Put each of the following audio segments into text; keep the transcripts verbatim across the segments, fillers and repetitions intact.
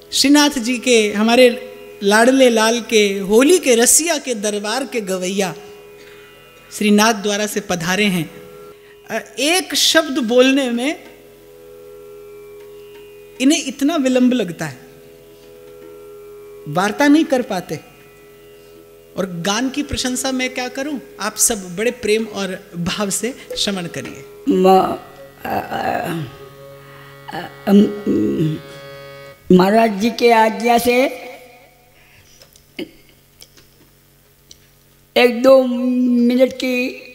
श्रीनाथ जी के, हमारे लाडले लाल के, होली के रसिया के दरबार के गवैया श्रीनाथ द्वारा से पधारे हैं। एक शब्द बोलने में इन्हें इतना विलंब लगता है, वार्ता नहीं कर पाते। और गान की प्रशंसा मैं क्या करूं, आप सब बड़े प्रेम और भाव से श्रवण करिए। महाराज जी के आज्ञा से एक दो मिनट की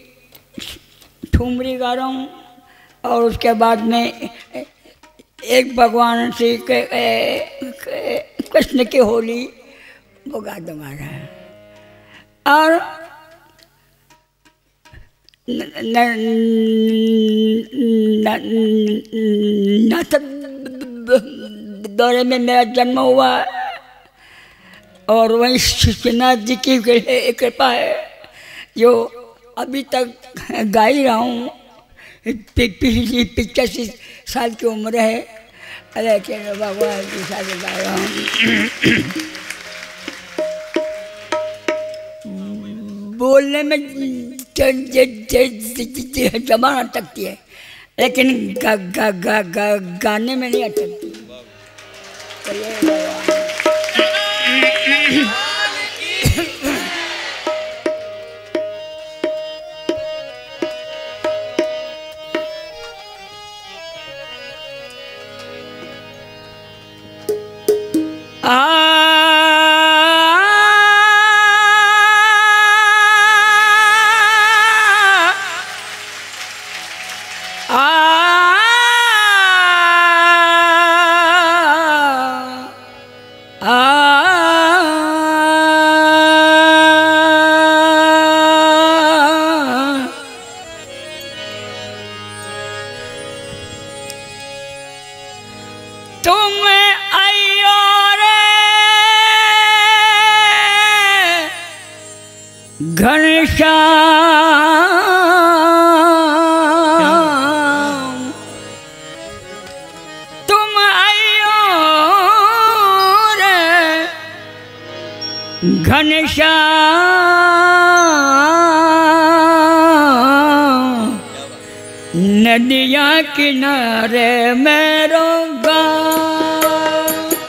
ठुमरी गा रहा हूँ और उसके बाद में एक भगवान श्री कृष्ण की होली वो गा दूंगा। और नाटक दौरे में मेरा जन्म हुआ और वहीं श्रीनाथ जी की कृपा है जो अभी तक गा ही रहा हूँ। पिछली पिचासी साल की उम्र है, लेकिन भगवान की साथ गा रहा हूँ। बोलने में जबान अटकती है, लेकिन गा, गा, गा, गा, गाने में नहीं अटकती। तो ये नदिया किनारे मेरो गाँव,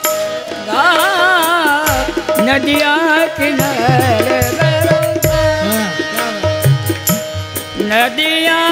नदिया किनारे मेरो गाँव, नदिया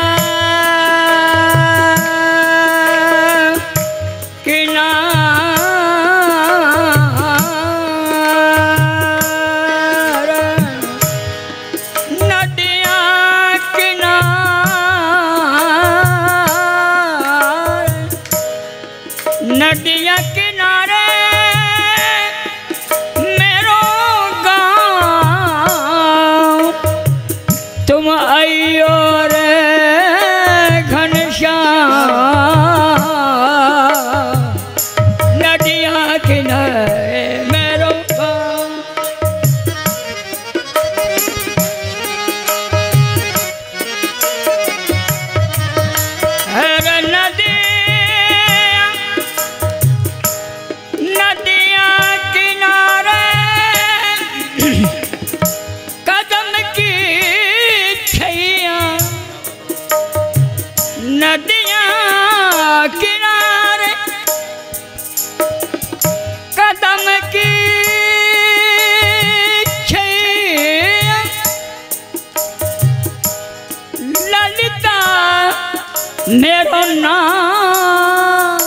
मेरो नाम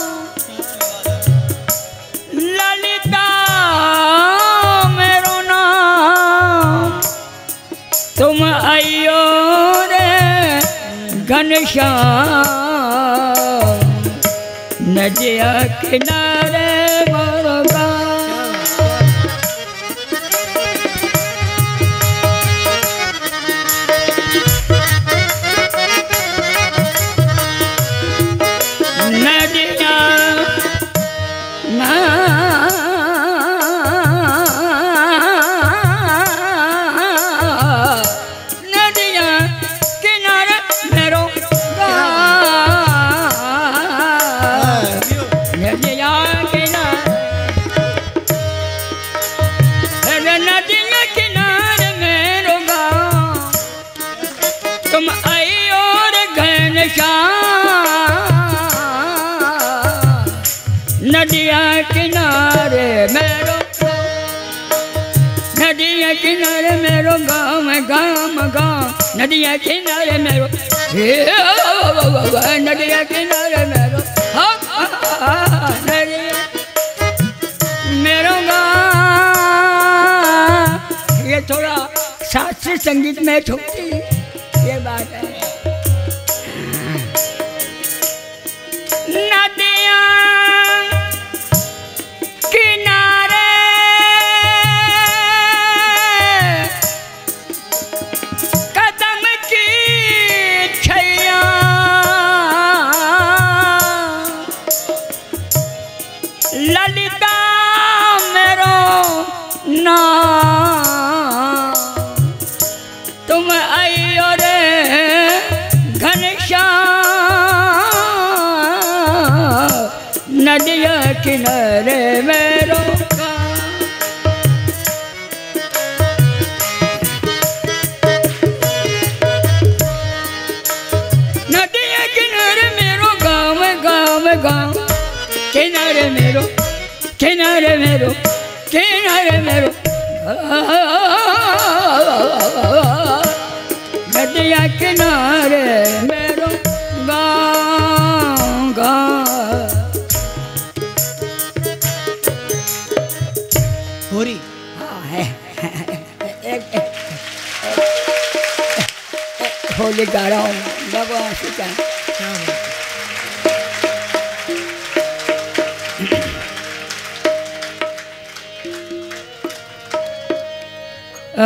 ललिता, मेरो नाम तुम आइयो रे घनश्याम, नदिया किनारे मोरो गाँव। Yeah. किनारे मेरो नदिया किनारे मेरो गाँव गाँव गाँव नदिया किनारे मेरो नदिया किनारे मेरो नदिया मेरो गाँव। ये थोड़ा शास्त्रीय संगीत में छोटी ये बात है। नदिया किनारे कदम की छैया ललिता मेरो नाम तुम आइयो रे घनश्याम नदिया किनारे मेरो नदिया किनारे मेरो गाँव गाँव गाँव किनारे मेरो किनारे मेरो किनारे मेरो नदिया किनारे मेरो गाँव गाँव। होरी हाँ है एक होली गा रहा हूँ भगवान से क्या आ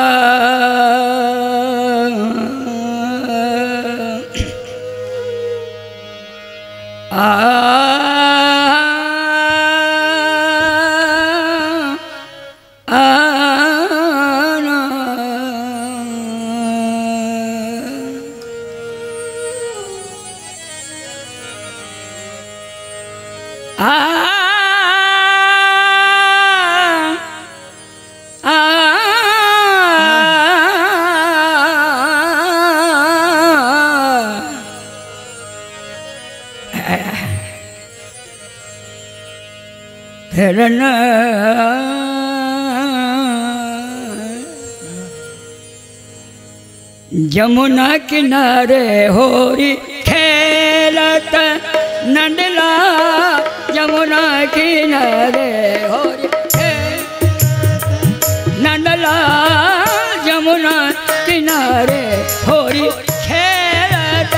जमुना किनारे होरी खेलत नंदला जमुना किनारे होरी नंदला जमुना किनारे होरी खेलत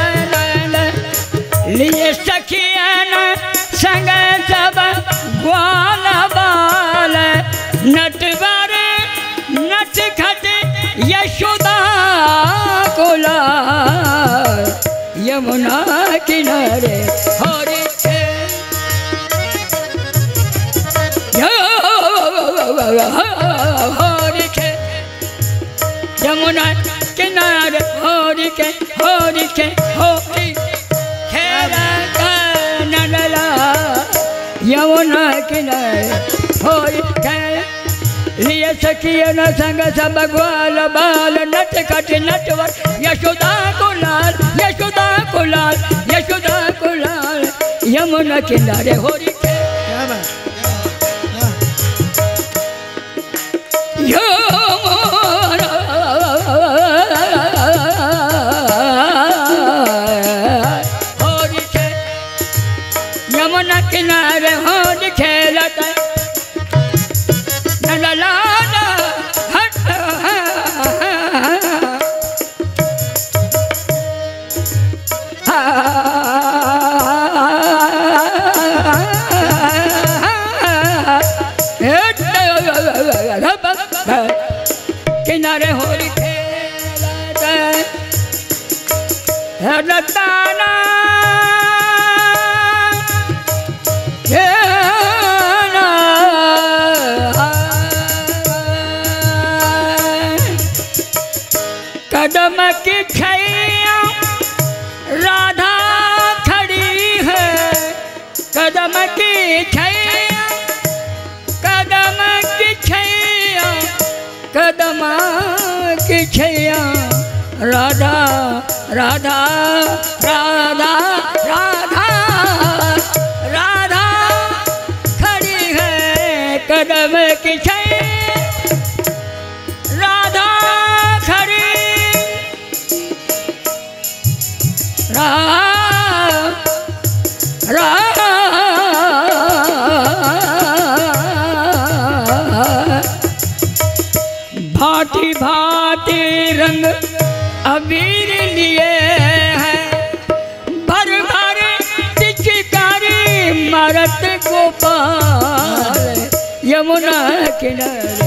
लिए सखियन संग सब ग्वाल बाल नटवर नट खट यशोदा कोला यमुना किनारे होरी होरी के यमुना किनारे होरी के होरी के होरी खेला नंदला यमुना किनारे होरी खेला लिए सखियन संग सब ग्वाल बाल नट खट नटवर यशोदा कुलाल यशोदा कुलाल यशोदा कुलाल यमुना किनारे होरी के होरी के यमुना किनारे होरी खेलत नंदला किनारे होरी खेलत रताना कदम की छैया राधा खड़ी है कदम की छैया कदम की छैया कदम की छैया राधा राधा राधा राधा राधा खड़ी है कदम की छाई राधा खड़ी रा रा भांति भांति रंग अबीर लिए हैं भर भर पिचकारी मारत गोपाल यमुना किनारे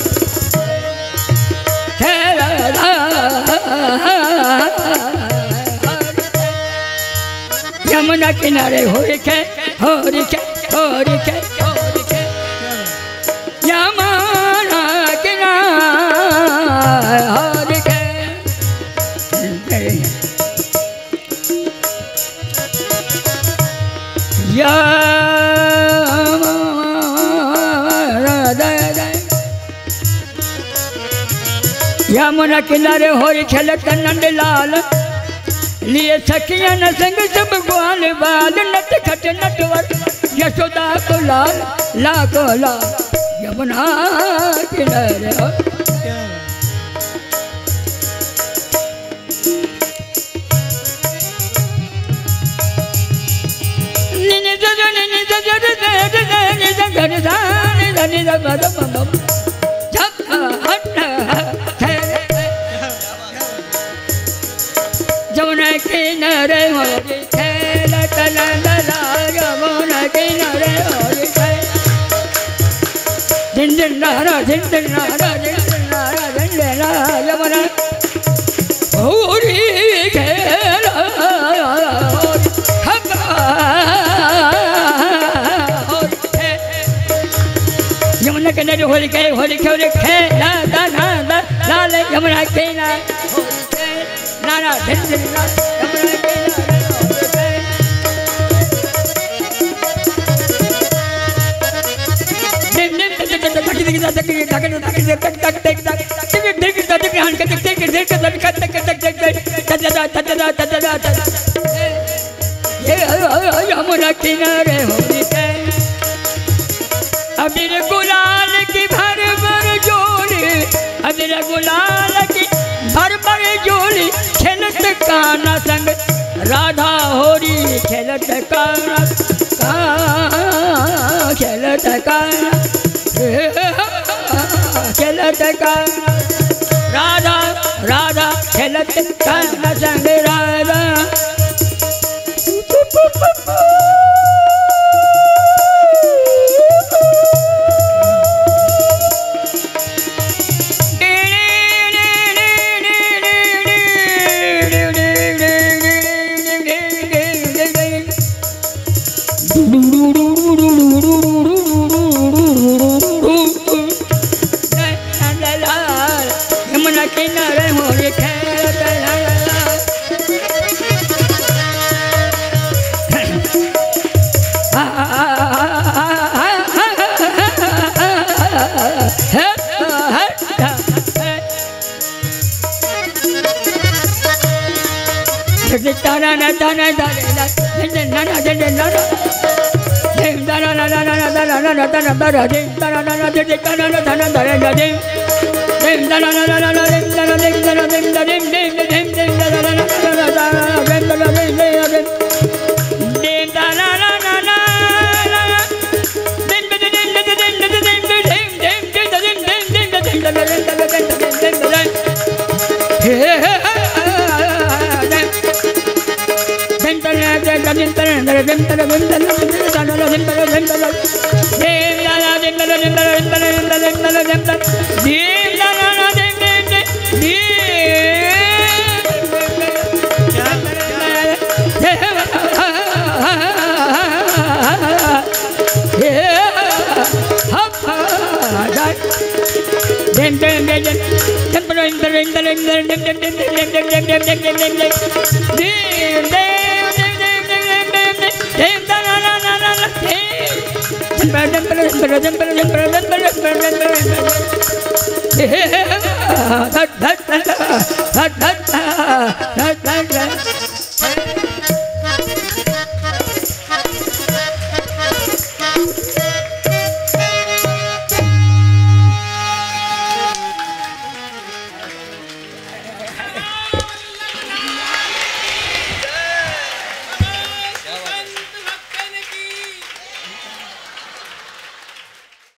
यमुना किनारे हो रिखे हो रिखे हो रिखे हो रिखे यमुना किनारे हो रिखे यमुना किनारे हो खेलत नंद लाल लिए सखियन संग सब ग्वाल बाल नट खट नटवर यशोदा को लाल ला को लाल यमुना किनारे हो यमुना किनारे हो खेल तला यमुना किनारे हो दिन दिन नारा दिन दिन नारा दिन दिन नारा दिन दिन नारा यमुना हो री खेल यमुना किनारे होली के होली के होली के ला ला ला ला लाल यमुना किनारे नारा दिन दिन यमुना किनारे होली के अबीर गुलाल की भर भर जोड़ी अबीर गुलाल की भर भर जोड़ी खेलत काना संग राधा होरी खेलत काना खेलत काना खेलत काना राधा राधा खेलत काना संग राधा यमुना किनारे हो रे ताना ना ताना ताना दिन ना ना दिन ना ना दिन ताना ना ना ना ताना ना ना ताना ताना दिन ताना ना ना दिन ताना ना ताना ताना दिन दिन ताना ना ना ना दिन ताना दिन ताना दिन दिन दिन दिन दिन ताना ना ना ताना ताना दिन ताना दिन दिन दिन ताना ना ना ना दिन दिन दिन दिन दिन दिन दिन दिन दिन दिन दिन दिन